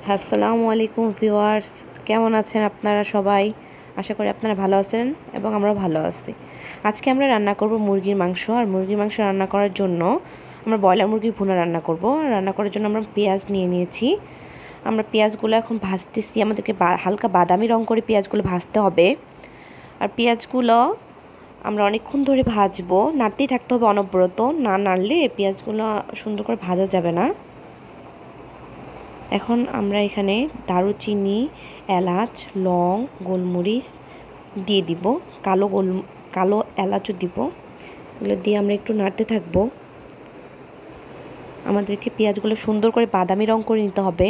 আসসালামু আলাইকুম ভিউয়ার্স, কেমন আছেন আপনারা সবাই? আশা করি আপনারা ভালো আছেন এবং আমরাও ভালো আছি। আজকে আমরা রান্না করব মুরগির মাংস। আর মুরগির মাংস রান্না করার জন্য আমরা ব্রয়লার মুরগির ভুনা রান্না করব। রান্না করার জন্য আমরা পেঁয়াজ নিয়ে নিয়েছি। আমরা পেঁয়াজগুলো এখন ভাজতেছি। আমাদেরকে হালকা বাদামি রং করে পেঁয়াজগুলো ভাজতে হবে। আর পেঁয়াজগুলো আমরা অনেকক্ষণ ধরে ভাজবো, নাড়তেই থাকতে হবে অনবরত। না নাড়লে পেঁয়াজগুলো সুন্দর করে ভাজা যাবে না। এখন আমরা এখানে দারুচিনি, এলাচ, লং, গোলমরিচ দিয়ে দিব, কালো এলাচও দিব। এগুলো দিয়ে আমরা একটু নাড়তে থাকবো। আমাদেরকে পেঁয়াজগুলো সুন্দর করে বাদামি রং করে নিতে হবে।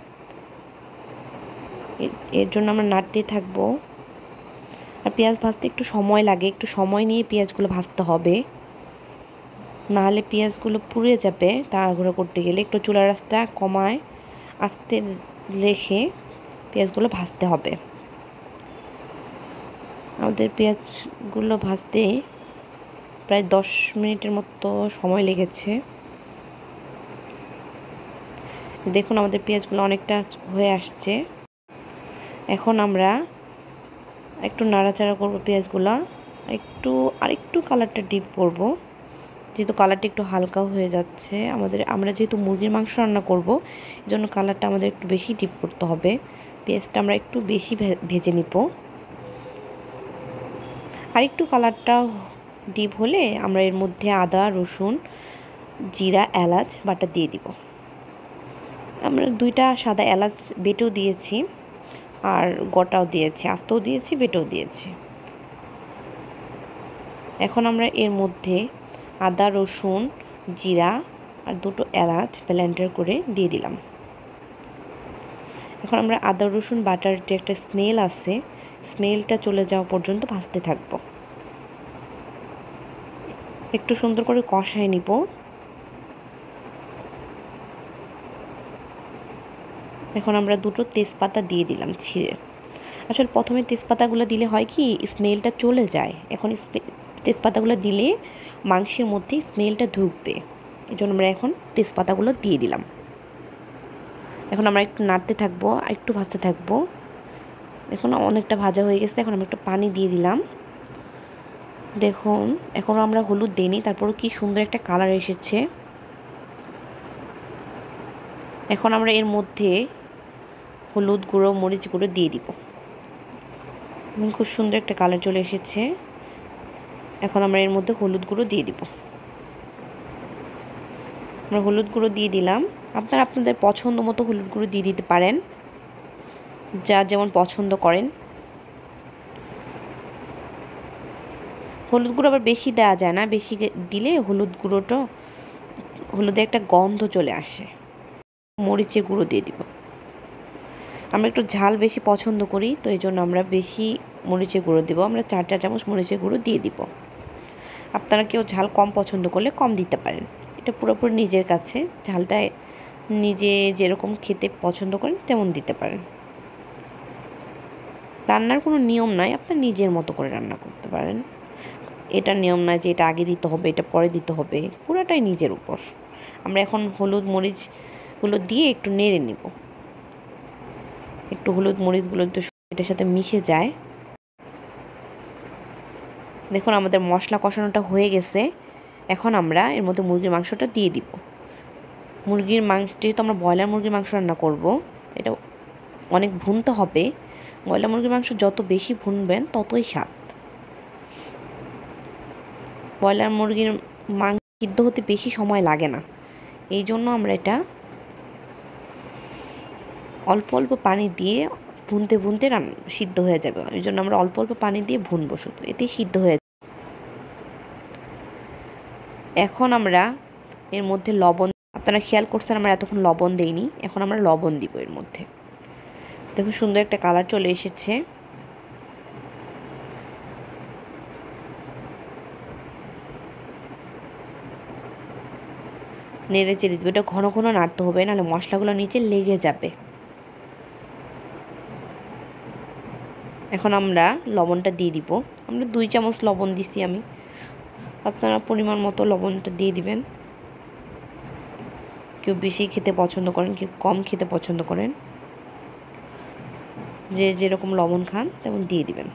এর জন্য আমরা নাড়তেই থাকবো। আর পেঁয়াজ ভাজতে একটু সময় লাগে, একটু সময় নিয়ে পেঁয়াজগুলো ভাজতে হবে, নাহলে পেঁয়াজগুলো পুড়ে যাবে। তাড়াহুড়ো করতে গেলে একটু চুলার আঁচটা কমায় আস্তে রেখে পেঁয়াজগুলো ভাজতে হবে। আমাদের পেঁয়াজগুলো ভাজতে প্রায় 10 মিনিটের মতো সময় লেগেছে। দেখুন আমাদের পেঁয়াজগুলো অনেকটা হয়ে আসছে। এখন আমরা একটু নাড়াচাড়া করব পেঁয়াজগুলো, আরেকটু কালারটা ডিপ করব, যেহেতু কালারটা একটু হালকা হয়ে যাচ্ছে। আমরা যেহেতু মুরগির মাংস রান্না করব, এই জন্য কালারটা আমাদের একটু বেশি ডিপ করতে হবে। পেঁয়াজটা আমরা একটু বেশি ভেজে নিব। আরেকটু কালারটা ডিপ হলে আমরা এর মধ্যে আদা, রসুন, জিরা, এলাচ বাটা দিয়ে দিব। আমরা 2টা সাদা এলাচ বেটেও দিয়েছি, আর গোটাও দিয়েছি, আস্তেও দিয়েছি, বেটেও দিয়েছি। এখন আমরা এর মধ্যে আদা, রসুন, জিরা আর 2টো এলাচ ব্লেন্ডার করে দিয়ে দিলাম। এখন আমরা আদা রসুন বাটার যে একটা স্মেল আছে, স্মেলটা চলে যাওয়া পর্যন্ত ভাজতে থাকব। একটু সুন্দর করে কষায় নিব। এখন আমরা 2টো তেজপাতা দিয়ে দিলাম ছিঁড়ে। আসলে প্রথমে তেজপাতাগুলো দিলে হয় কি, স্মেলটা চলে যায়। এখন তেজপাতাগুলো দিলে মাংসের মধ্যে স্মেলটা ঢুকবে, এই জন্য আমরা এখন তেজপাতাগুলো দিয়ে দিলাম। এখন আমরা একটু নাড়তে থাকবো, আর একটু ভাজতে থাকবো। এখন অনেকটা ভাজা হয়ে গেছে। এখন আমরা একটু পানি দিয়ে দিলাম। দেখুন এখন আমরা হলুদ দিইনি, তারপরও কি সুন্দর একটা কালার এসেছে। এখন আমরা এর মধ্যে হলুদ গুঁড়ো, মরিচ গুঁড়ো দিয়ে দিব। খুব সুন্দর একটা কালার চলে এসেছে। এখন আমরা এর মধ্যে হলুদ গুঁড়ো দিয়ে দিব। আমরা হলুদ গুঁড়ো দিয়ে দিলাম। আপনারা আপনাদের পছন্দ মতো হলুদ গুঁড়ো দিয়ে দিতে পারেন, যা যেমন পছন্দ করেন। হলুদ গুঁড়ো আবার বেশি দেওয়া যায় না, বেশি দিলে হলুদে একটা গন্ধ চলে আসে। মরিচের গুঁড়ো দিয়ে দিব। আমরা একটু ঝাল বেশি পছন্দ করি, তো এই জন্য আমরা বেশি মরিচের গুঁড়ো দিব। আমরা 4 চা চামচ মরিচের গুঁড়ো দিয়ে দিব। আপনারা কেউ ঝাল কম পছন্দ করলে কম দিতে পারেন। এটা পুরোপুরি নিজের কাছে, ঝালটা নিজে যেরকম খেতে পছন্দ করেন তেমন দিতে পারেন। রান্নার কোনো নিয়ম নাই, আপনার নিজের মতো করে রান্না করতে পারেন। এটা নিয়ম নয় যে এটা আগে দিতে হবে, এটা পরে দিতে হবে, পুরোটাই নিজের উপর। আমরা এখন হলুদ মরিচগুলো দিয়ে একটু নেড়ে নিব। একটু হলুদ মরিচগুলো একটু এটার সাথে মিশে যায়। দেখুন আমাদের মশলা কষানোটা হয়ে গেছে। এখন আমরা এর মধ্যে মুরগির মাংসটা দিয়ে দিব। মুরগির মাংস, যেহেতু আমরা ব্রয়লার মুরগির মাংস রান্না করব, এটা অনেক ভুনতে হবে। ব্রয়লার মুরগির মাংস যত বেশি ভুনবেন ততই স্বাদ। ব্রয়লার মুরগির মাংস সিদ্ধ হতে বেশি সময় লাগে না, এই জন্য আমরা এটা অল্প অল্প পানি দিয়ে ভুনতে ভুনতে সিদ্ধ হয়ে যাবে। এই জন্য আমরা অল্প অল্প পানি দিয়ে ভুনবো, শুধু এতেই সিদ্ধ হয়ে যাবে। এখন আমরা এর মধ্যে লবণ, আপনারা খেয়াল করছেন আমরা এতক্ষণ লবণ দেইনি, এখন আমরা লবণ দিব এর মধ্যে। দেখুন সুন্দর একটা কালার চলে এসেছে। নেড়ে চেড়ে দিব। এটা ঘন ঘন নাড়তে হবে, নাহলে মশলাগুলো নিচে লেগে যাবে। এখন আমরা লবণটা দিয়ে দিব। আমরা 2 চামচ লবণ দিছি আমি, আপনারা পরিমাণ মতো লবণটা দিয়ে দিবেন। কেউ বেশি খেতে পছন্দ করেন, কেউ কম খেতে পছন্দ করেন। যে যেরকম লবণ খান তেমন দিয়ে দিবেন।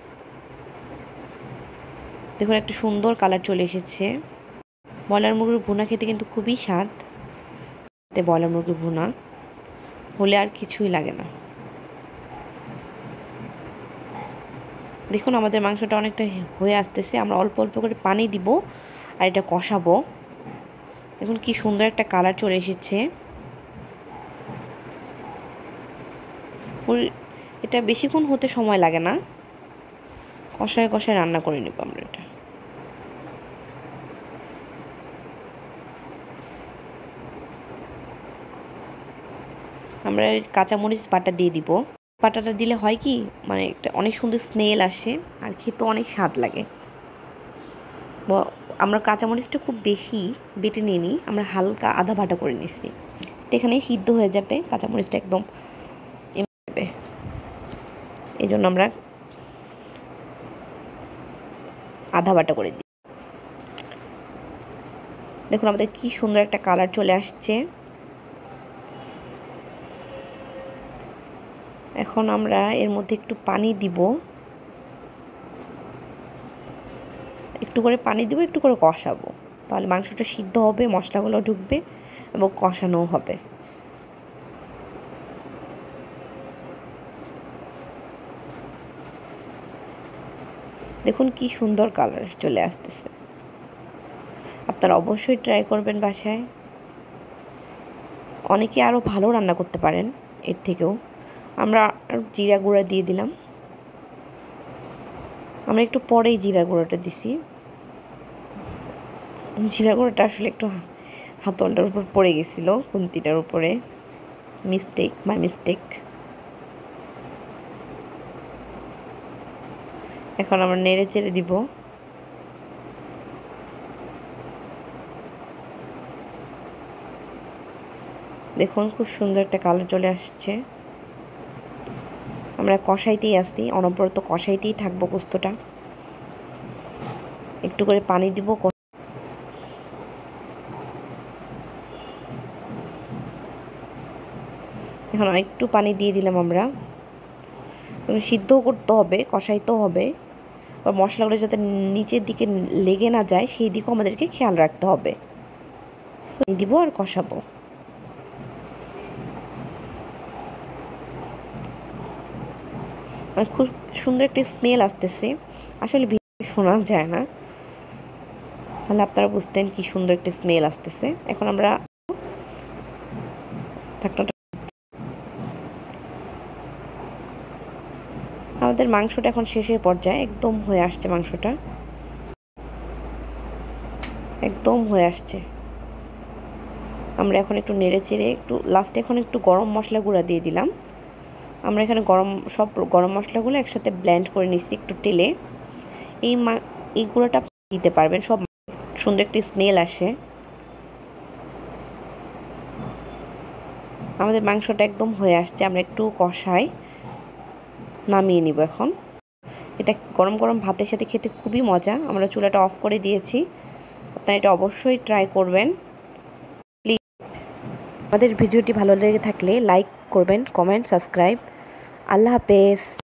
দেখুন একটা সুন্দর কালার চলে এসেছে। ব্রয়লার মুরগির ভুনা খেতে কিন্তু খুবই স্বাদ। ব্রয়লার মুরগির ভুনা হলে আর কিছুই লাগে না। দেখুন আমাদের মাংসটা অনেকটা হয়ে আসতেছে। আমরা অল্প অল্প করে পানি দিব আর এটা কষাবো। দেখুন কি সুন্দর একটা কালার চলে এসেছে। এটা বেশিক্ষণ হতে সময় লাগে না, কষায় কষায় রান্না করে নেব আমরা এটা। আমরা কাঁচামরিচ বাটা দিয়ে দিব। বাটাটা দিলে হয় কি, মানে একটা অনেক সুন্দর স্মেল আসে আর খেতে অনেক স্বাদ লাগে। আমরা কাঁচামরিচটা খুব বেশি বেটে নিয়ে নিই, আমরা হালকা আধা বাটা করে নিচ্ছি। এখানেই সিদ্ধ হয়ে যাবে, কাঁচামরিচটা একদম এই জন্য আমরা আধা বাটা করে দিই। দেখুন আমাদের কি সুন্দর একটা কালার চলে আসছে। এখন আমরা এর মধ্যে একটু পানি দিব, একটু করে পানি দিব, একটু করে কষাবো, তাহলে মাংসটা সিদ্ধ হবে, মশলাগুলো ঢুকবে এবং কষানোও হবে। দেখুন কি সুন্দর কালার চলে আসতেছে। আপনারা অবশ্যই ট্রাই করবেন বাসায়। অনেকে আরও ভালো রান্না করতে পারেন এর থেকেও। আমরা জিরা গুঁড়া দিয়ে দিলাম। আমরা একটু পরেই জিরা গুঁড়োটা দিছি। জিরা গুঁড়োটা আসলে একটু হাতলটার উপর পড়ে গেছিলো, খুন্তিটার উপরে। My mistake. এখন আমরা নেড়ে চেড়ে দিব। দেখুন খুব সুন্দর একটা কালার চলে আসছে। আমরা কষাইতেই আসছি, অনবরত কষাইতেই থাকবো পোস্তটা। একটু করে পানি দিব। এখন আরেকটু পানি দিয়ে দিলাম আমরা। সিদ্ধও করতে হবে, কষাইতেও হবে, আর মশলাগুলো যাতে নিচের দিকে লেগে না যায় সেই দিকেও আমাদেরকে খেয়াল রাখতে হবে। দিব আর কষাবো। খুব সুন্দর একটা স্মেল আসতেছে, আসলে শোনা যায় না, তাহলে আপনারা বুঝতেন কি সুন্দর একটা স্মেল আসতেছে। এখন আমরা আমাদের মাংসটা এখন শেষের পর্যায়ে, একদম হয়ে আসছে মাংসটা, একদম হয়ে আসছে। আমরা এখন একটু নেড়ে চেড়ে একটু লাস্টে এখন একটু গরম মশলা গুঁড়া দিয়ে দিলাম। আমরা এখানে সব গরম মশলাগুলো একসাথে ব্লেন্ড করে নিচ্ছি একটু তেলে। এই গুঁড়োটা দিতে পারবেন, সব সুন্দর একটি স্মেল আসে। আমাদের মাংসটা একদম হয়ে আসছে, আমরা একটু কষাই নামিয়ে নিব। এখন এটা গরম গরম ভাতের সাথে খেতে খুবই মজা। আমরা চুলাটা অফ করে দিয়েছি, আপনারা এটা অবশ্যই ট্রাই করবেন প্লিজ। আমাদের ভিডিওটি ভালো লেগে থাকলে লাইক করবেন, কমেন্ট, সাবস্ক্রাইব। আল্লাহ হাফেজ।